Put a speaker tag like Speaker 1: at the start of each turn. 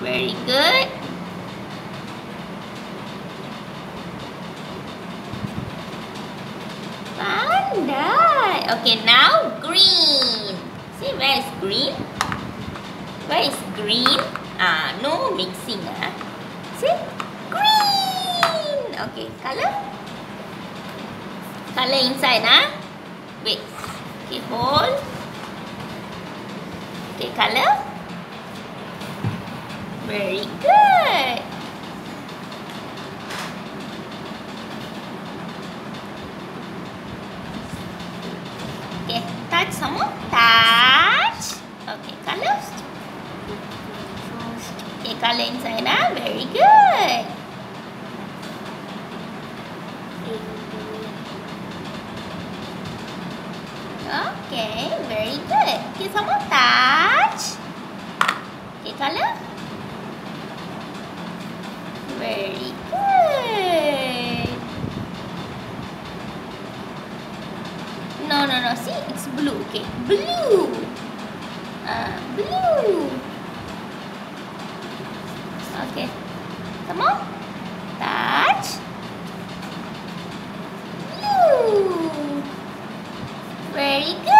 Speaker 1: Very good. Pandai. Okay, now green. See, where is green? Where is green? No mixing. See? Green. Okay, color? Color inside. Wait. Okay, hold. Okay, color? Very good. Okay, touch some more. Touch. Okay, color? Okay, color inside. Very good. Okay, very good. Okay, some more touch. Okay, color? Very good. No. See, it's blue. Okay, blue. Blue. Okay, some more. Touch. Blue. Very good.